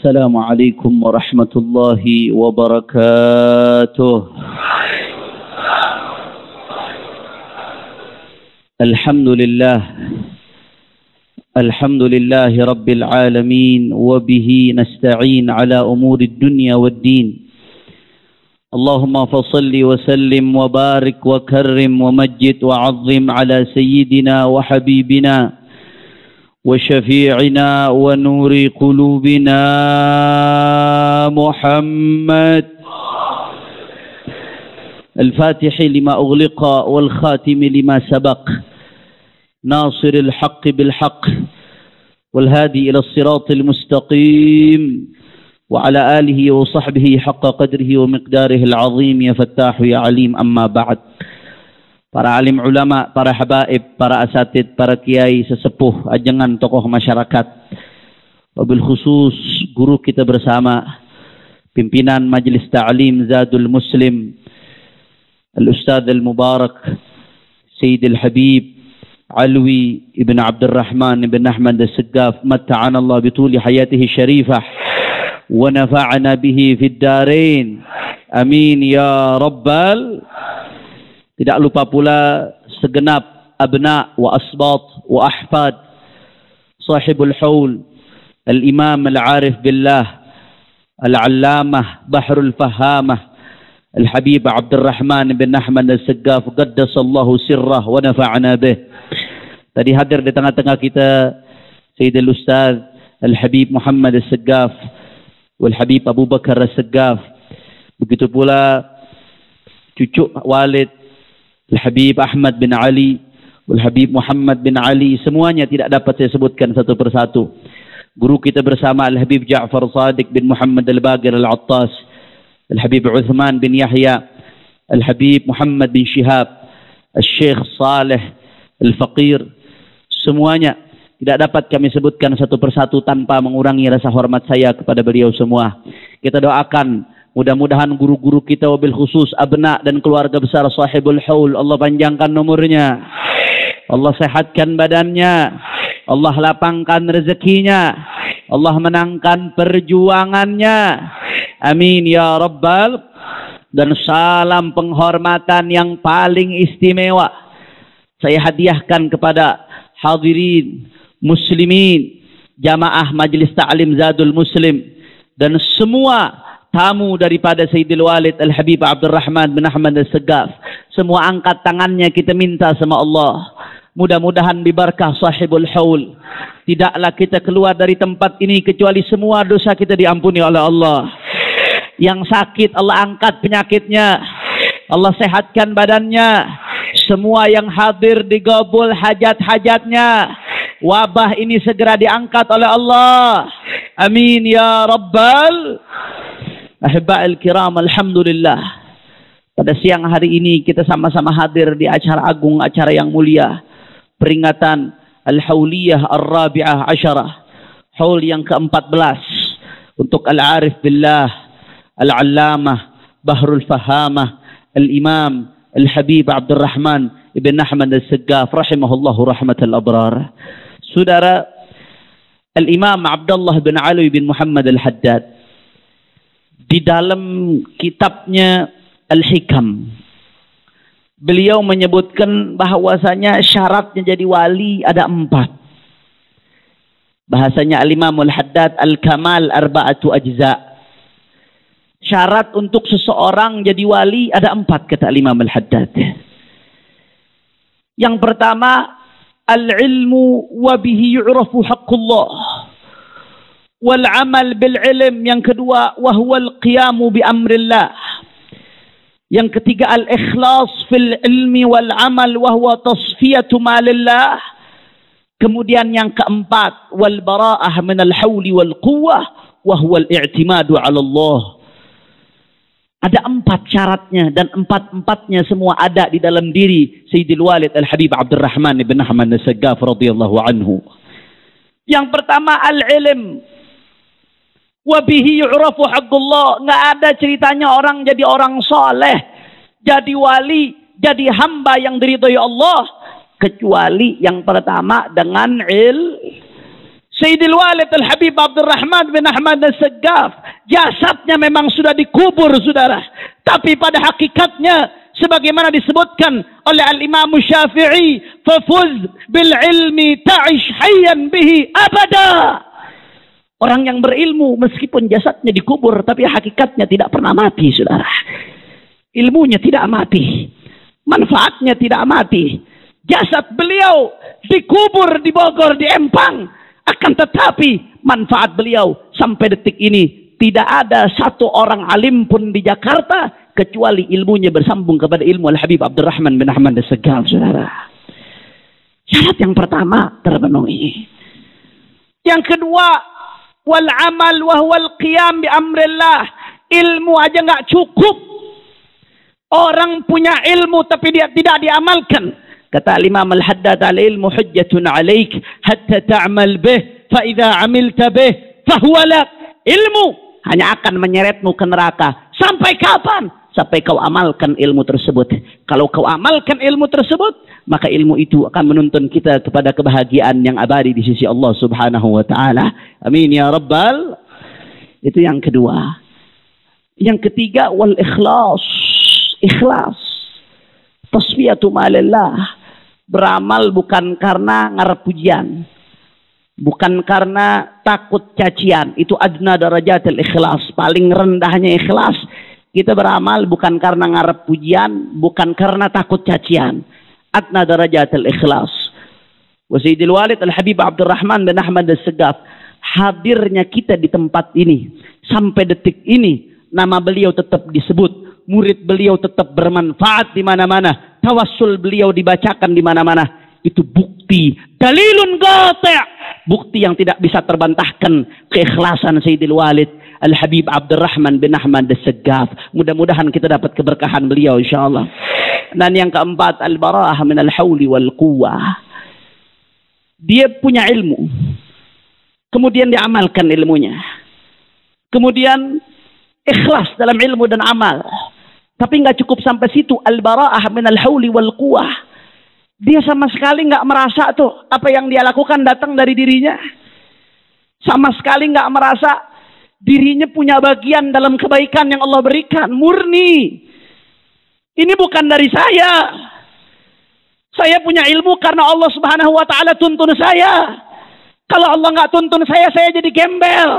السلام عليكم ورحمة الله وبركاته. الحمد لله رب العالمين، وبه نستعين على أمور الدنيا والدين. اللهم فصل وسلم وبارك وكرم ومجد وعظم على سيدنا وحبيبنا وشفيعنا ونور قلوبنا محمد الفاتح لما أغلق والخاتم لما سبق، ناصر الحق بالحق والهادي إلى الصراط المستقيم، وعلى آله وصحبه حق قدره ومقداره العظيم. يا فتاح يا عليم. أما بعد. Para alim ulama, para habaib, para asatid, para kiai, sesepuh, ajengan tokoh masyarakat, wabil khusus guru kita bersama, pimpinan Majelis Ta'lim Zadul Muslim, Al-Ustadz Al-Mubarak Sayyid Al-Habib Alwi Ibn Abdurrahman Ibn Ahmad Al-Saggaf, matta'ana Allah bituli hayatihi syarifah wa nafa'ana bihi fid darain, amin ya rabbal. Tidak lupa pula segenap abna wa asbat wa ahfad sahibul haul al-imam al-arif billah al-allamah bahrul fahamah al-habib Abdurrahman bin Ahmad al-Saggaf, qaddasallahu sirrah wa nafa'ana bih. Tadi hadir di tengah-tengah kita Sayyidul Ustaz Al-Habib Muhammad al-Saggaf wal Habib Abu Bakar al-Saggaf, begitu pula cucu Walid Al-Habib Ahmad bin Ali, Al-Habib Muhammad bin Ali, semuanya tidak dapat saya sebutkan satu persatu. Guru kita bersama Al-Habib Ja'far Sadiq bin Muhammad Al-Baqir Al-Attas, Al-Habib Uthman bin Yahya, Al-Habib Muhammad bin Shihab, Al-Syekh Saleh Al-Faqir, semuanya tidak dapat kami sebutkan satu persatu tanpa mengurangi rasa hormat saya kepada beliau semua. Kita doakan mudah-mudahan guru-guru kita wabil khusus abna dan keluarga besar sahibul haul, Allah panjangkan umurnya, Allah sehatkan badannya, Allah lapangkan rezekinya, Allah menangkan perjuangannya, amin ya rabbal. Dan salam penghormatan yang paling istimewa saya hadiahkan kepada hadirin muslimin jamaah Majelis Ta'lim Zadul Muslim dan semua tamu daripada Sayyidil Walid Al-Habib Abdurrahman bin Ahmad Al-Saggaf. Semua angkat tangannya, kita minta sama Allah, mudah-mudahan bibarakah sahibul haul, tidaklah kita keluar dari tempat ini kecuali semua dosa kita diampuni oleh Allah. Yang sakit Allah angkat penyakitnya, Allah sehatkan badannya. Semua yang hadir digabul hajat-hajatnya. Wabah ini segera diangkat oleh Allah, amin ya rabbal. Ahibba'il kiram, alhamdulillah. Pada siang hari ini kita sama-sama hadir di acara agung, acara yang mulia, peringatan Al-Hauliyah Ar-Rabi'ah Asyarah, haul yang ke-14 untuk Al-Arif Billah Al-Allamah Bahrul Fahamah Al-Imam Al-Habib Abdurrahman Ibn Ahmad Al-Saggaf rahimahullahu rahmatal abrar. Saudara, Al-Imam Abdullah bin Ali bin Muhammad Al-Haddad di dalam kitabnya Al-Hikam, beliau menyebutkan bahwasanya syaratnya jadi wali ada 4. Bahasanya Al-Imam Al-Haddad Al-Kamal arba'atu ajza. Syarat untuk seseorang jadi wali ada 4 kata Al-Imam Al-Haddad. Yang pertama, al-ilmu wa bihi yu'rafu haqqullah wal amal bil ilm. Yang kedua, wahwal qiyamu bi amrillah. Yang ketiga, al ikhlas fil ilmi wal amal wahwa tasfiyatu malillah. Kemudian yang keempat, wal bara'ah min al hawli wal quwwah wahwa al i'timadu ala Allah. Ada 4 syaratnya dan 4-empatnya semua ada di dalam diri Sayyidil Walid Al-Habib Abdurrahman ibn Ahmad Al-Saggaf radhiyallahu anhu. Yang pertama, al-ilm. Wabihi yu'rafu haqqullah. Nggak ada ceritanya orang jadi orang soleh, jadi wali, jadi hamba yang diridhoi Allah, kecuali yang pertama dengan Sayyidil Walid Al-Habib Abdurrahman bin Ahmad As-Saggaf, jasadnya memang sudah dikubur, saudara. Tapi pada hakikatnya, sebagaimana disebutkan oleh Al-Imam Syafi'i, fafuz bil ilmi ta'ish hayyan bihi abada. Orang yang berilmu meskipun jasadnya dikubur, tapi hakikatnya tidak pernah mati, saudara. Ilmunya tidak mati, manfaatnya tidak mati. Jasad beliau dikubur di Bogor, di Empang. Akan tetapi manfaat beliau sampai detik ini tidak ada satu orang alim pun di Jakarta kecuali ilmunya bersambung kepada ilmu Al-Habib Abdurrahman bin Ahmad As-Saggaf, saudara. Syarat yang pertama terpenuhi. Yang kedua, wal amal wa huwal qiyam bi amrillah. Ilmu aja nggak cukup. Orang punya ilmu tapi dia tidak diamalkan. Kata Imam Al-Haddad, al-ilmu hujjatun alaik hatta ta'mal bih, fa idza 'amilta bih fa huwa lak. Ilmu hanya akan menyeretmu ke neraka. Sampai kapan? Sampai kau amalkan ilmu tersebut. Kalau kau amalkan ilmu tersebut, maka ilmu itu akan menuntun kita kepada kebahagiaan yang abadi di sisi Allah Subhanahu wa taala. Amin ya rabbal. Itu yang kedua. Yang ketiga, wal ikhlas. Ikhlas. Tasfiyatu malillah. Beramal bukan karena ngarep pujian, bukan karena takut cacian. Itu adna darajatil ikhlas, paling rendahnya ikhlas. Kita beramal bukan karena ngarep pujian, bukan karena takut cacian. Adna darajatil ikhlas. Wa Sayyidil Walid Al-Habib Abdurrahman bin Ahmad As-Saggaf, hadirnya kita di tempat ini sampai detik ini, nama beliau tetap disebut, murid beliau tetap bermanfaat di mana-mana, tawassul beliau dibacakan di mana-mana. Itu bukti, dalilun qati', bukti yang tidak bisa terbantahkan keikhlasan Sayyidil Walid Al-Habib Abdurrahman bin Ahmad As-Saggaf. Mudah-mudahan kita dapat keberkahan beliau insyaallah. Dan yang keempat, al-bara'ah min al-hawli wal quwwah. Dia punya ilmu, kemudian diamalkan ilmunya, kemudian ikhlas dalam ilmu dan amal. Tapi nggak cukup sampai situ, al-bara'ah minal hauli wal quwwah. Dia sama sekali nggak merasa tuh apa yang dia lakukan datang dari dirinya. Sama sekali nggak merasa dirinya punya bagian dalam kebaikan yang Allah berikan. Murni. Ini bukan dari saya. Saya punya ilmu karena Allah Subhanahu wa taala tuntun saya. Kalau Allah nggak tuntun saya jadi gembel.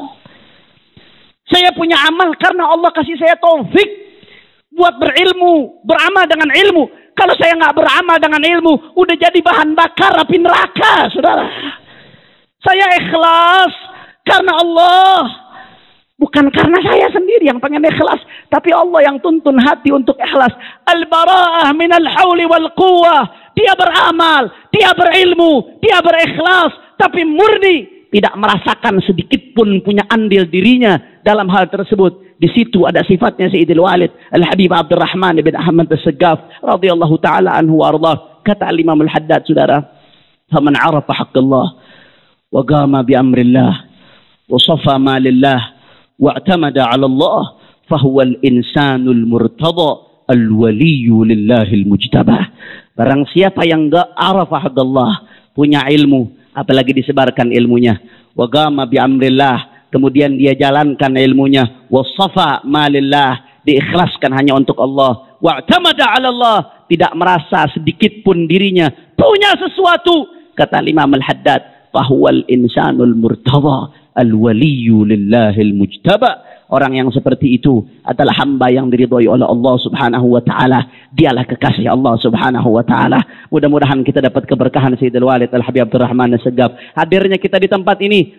Saya punya amal karena Allah kasih saya taufik buat berilmu, beramal dengan ilmu. Kalau saya nggak beramal dengan ilmu, udah jadi bahan bakar api neraka, saudara. Saya ikhlas karena Allah, bukan karena saya sendiri yang pengen ikhlas, tapi Allah yang tuntun hati untuk ikhlas. Al-bara'ah minal hauli wal quwwah. Dia beramal, dia berilmu, dia berikhlas, tapi murni, tidak merasakan sedikit pun punya andil dirinya dalam hal tersebut. Di situ ada sifatnya Sayyidil Walid Al-Habib Abdurrahman bin Ahmad As-Saggaf radhiyallahu taala anhu wa ardhah. Kata Imam Al-Haddad, saudara, faman 'arafa haqqallah wa qama bi amrillah wa safa ma lillah wa i'tamada 'ala Allah fa huwa al-insanul murtada al-waliyyu lillahil mujtabah. Barang siapa yang enggak arafa haqqallah, punya ilmu, apalagi disebarkan ilmunya, wa qama bi amrillah, kemudian dia jalankan ilmunya, wasafa malillah, diikhlaskan hanya untuk Allah, wa'tamada 'ala Allah, tidak merasa sedikit pun dirinya punya sesuatu. Kata Imam Al-Haddad, fahuwal insanul murtada al-waliyyu lillahil mujtaba. Orang yang seperti itu adalah hamba yang diridhoi oleh Allah Subhanahu wa taala. Dialah kekasih Allah Subhanahu wa taala. Mudah-mudahan kita dapat keberkahan Sayyidil Walid Al-Habib Abdurrahman As-Saggaf. Hadirnya kita di tempat ini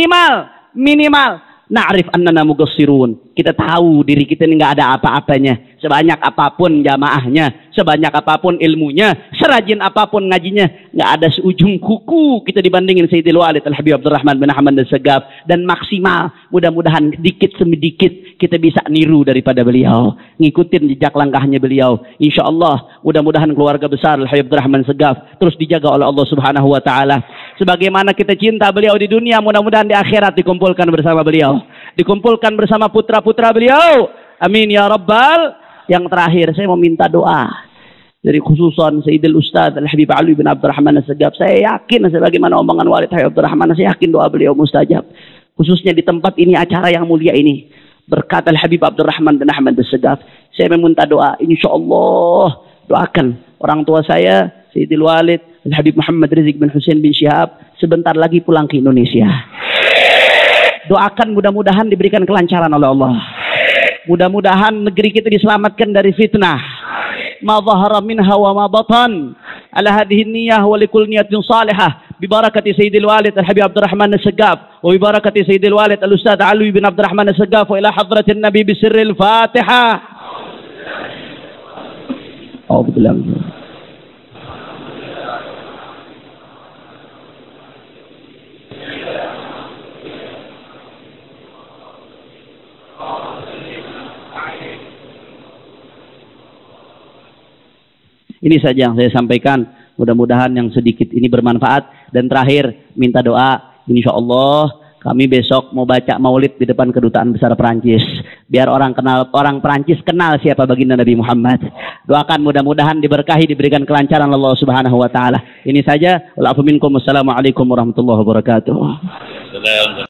minimal na'rif annana muqassirun. Kita tahu diri kita ini nggak ada apa-apanya. Sebanyak apapun jamaahnya, sebanyak apapun ilmunya, serajin apapun ngajinya, nggak ada seujung kuku kita dibandingin Sayyidil Walid Al-Habib Abdurrahman bin Ahmad As-Saggaf. Dan maksimal, mudah-mudahan sedikit demi sedikit kita bisa niru daripada beliau, ngikutin jejak langkahnya beliau. Insya Allah, mudah-mudahan keluarga besar Al-Habib Abdurrahman As-Saggaf terus dijaga oleh Allah Subhanahu wa taala. Sebagaimana kita cinta beliau di dunia, mudah-mudahan di akhirat dikumpulkan bersama beliau, dikumpulkan bersama putra-putra beliau. Amin ya rabbal. Yang terakhir, saya mau minta doa. dari khususan Sayyidil Ustaz Al-Habib Ali bin Abdurrahman As-Segaf. Saya yakin sebagaimana omongan Walid Habib Abdurrahman, saya yakin doa beliau mustajab. Khususnya di tempat ini, acara yang mulia ini. Berkat Al-Habib Abdurrahman bin Ahmad As-Segaf, saya meminta doa, insyaallah doakan orang tua saya Sayyidil Walid Al-Habib Muhammad Rizik bin Hussein bin Syihab sebentar lagi pulang ke Indonesia. Doakan mudah-mudahan diberikan kelancaran oleh Allah. Mudah-mudahan negeri kita diselamatkan dari fitnah. Ma zahara minha wa ma batan. Ala hadhihi niyyah wa likul niyatin salihah. Bibarakati Sayyidil Walid Al-Habib Abdurrahman As-Segaf. Wa bibarakati Sayyidil Walid Al-Ustaz Ali bin Abdurrahman As-Segaf. Wa ila hadratin Nabi bisirril Fatihah. Alhamdulillah. Ini saja yang saya sampaikan. Mudah-mudahan yang sedikit ini bermanfaat. Dan terakhir, minta doa. Insyaallah kami besok mau baca maulid di depan Kedutaan Besar Perancis. Biar orang Perancis kenal siapa baginda Nabi Muhammad. Doakan mudah-mudahan diberkahi, diberikan kelancaran Allah Subhanahu wa taala. Ini saja. Wassalamualaikum warahmatullahi wabarakatuh.